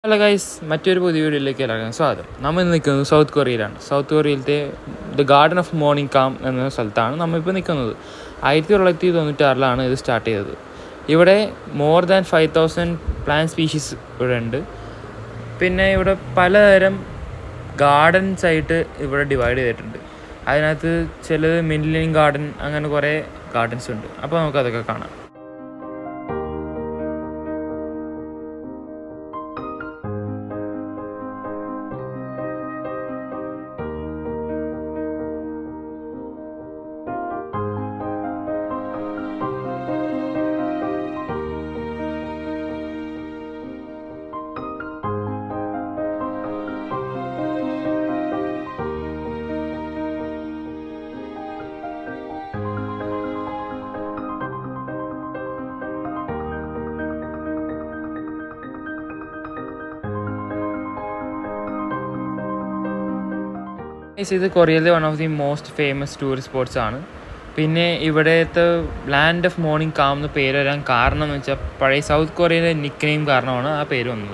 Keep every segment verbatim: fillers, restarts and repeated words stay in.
Hello guys, മറ്റൊരു പുതിയ വീഡിയോയിലേക്ക് എല്ലാവർക്കും സ്വാഗതം. നമ്മൾ നിൽക്കുന്നത് സൗത്ത് കൊറിയയിലാണ്. സൗത്ത് കൊറിയയിലത്തെ the garden of morning calm എന്ന സ്ഥലത്താണ് നമ്മളിപ്പോൾ നിൽക്കുന്നത്. ആയിരത്തി തൊള്ളായിരത്തി തൊണ്ണൂറ്റാറിലാണ് ഇത് സ്റ്റാർട്ട് ചെയ്തത്. ഇവിടെ more than five thousand plant species ഇവിടെ ഉണ്ട്. പിന്നെ ഇവിടെ പലതരം ഗാർഡൻസ് ആയിട്ട് ഇവിടെ ഡിവൈഡ് ചെയ്തിട്ടുണ്ട്. അതിനകത്ത് ചിലത് മില്ലിയൻ ഗാർഡൻ, അങ്ങനെ കുറേ ഗാർഡൻസ് ഉണ്ട്. അപ്പോൾ നമുക്കതൊക്കെ കാണാം. ഇത് കൊറിയയിലെ one of the most famous tourist spots ആണ്. പിന്നെ ഇവിടുത്തെ ലാൻഡ് ഓഫ് മോർണിംഗ് കാം എന്ന് പേര് വരാൻ കാരണം എന്ന് വെച്ചാൽ പഴയ സൗത്ത് കൊറിയയിലെ നിക്ക് നെയിം കാരണമാണ് ആ പേര് വന്നത്.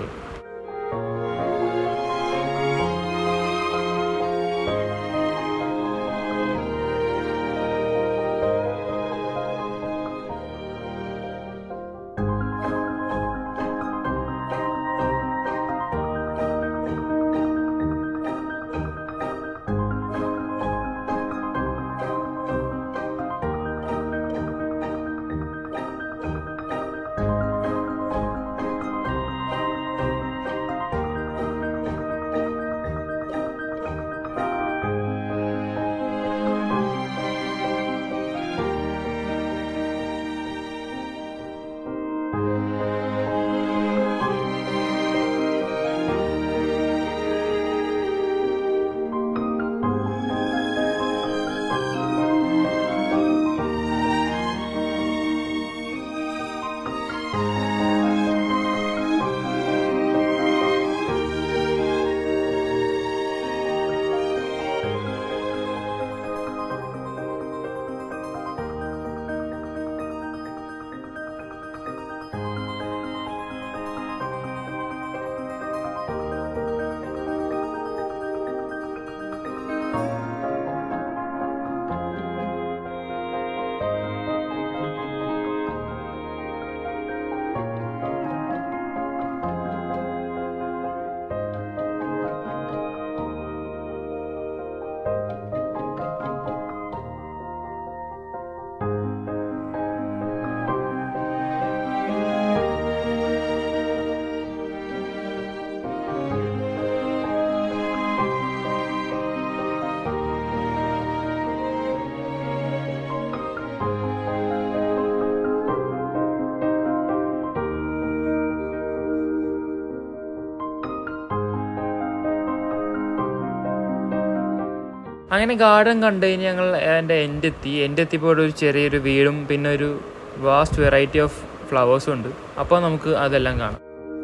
അങ്ങനെ ഗാർഡൻ കണ്ടു കഴിഞ്ഞ് ഞങ്ങൾ എൻ്റെ എൻ്റെ എത്തി എൻ്റെ എത്തിയപ്പോൾ ഒരു ചെറിയൊരു വീടും പിന്നെ ഒരു വാസ്റ്റ് വെറൈറ്റി ഓഫ് ഫ്ലവേഴ്സും ഉണ്ട്. അപ്പോൾ നമുക്ക് അതെല്ലാം കാണാം.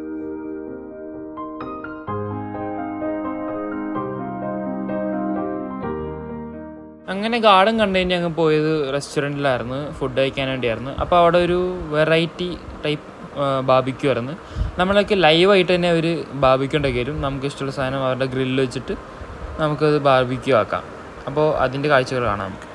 അങ്ങനെ ഗാർഡൻ കണ്ടു കഴിഞ്ഞ് ഞങ്ങൾ പോയത് റെസ്റ്റോറൻറ്റിലായിരുന്നു, ഫുഡ് കഴിക്കാൻ വേണ്ടിയായിരുന്നു. അപ്പോൾ അവിടെ ഒരു വെറൈറ്റി ടൈപ്പ് ബാർബിക്യൂ ആയിരുന്നു. നമ്മളൊക്കെ ലൈവായിട്ട് തന്നെ അവർ ബാർബിക്യൂ ഉണ്ടാക്കി തരും. നമുക്ക് ഇഷ്ടമുള്ള സാധനം അവരുടെ ഗ്രില്ല് വെച്ചിട്ട് നമുക്കത് ബാർബിക്യൂ ആക്കാം. അപ്പോൾ അതിൻ്റെ കാഴ്ചകൾ കാണാം നമുക്ക്.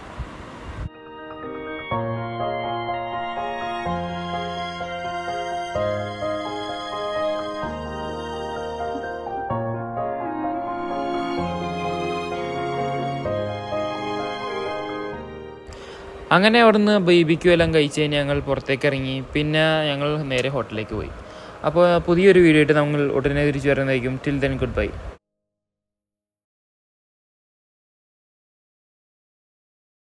അങ്ങനെ അവിടുന്ന് ബാർബിക്യൂ എല്ലാം കഴിച്ച് കഴിഞ്ഞ് ഞങ്ങൾ പുറത്തേക്ക് ഇറങ്ങി. പിന്നെ ഞങ്ങൾ നേരെ ഹോട്ടലിലേക്ക് പോയി. അപ്പോൾ പുതിയൊരു വീഡിയോ ആയിട്ട് നമ്മൾ ഉടനെ തിരിച്ചു വരുന്നതായിരിക്കും. Till then good by.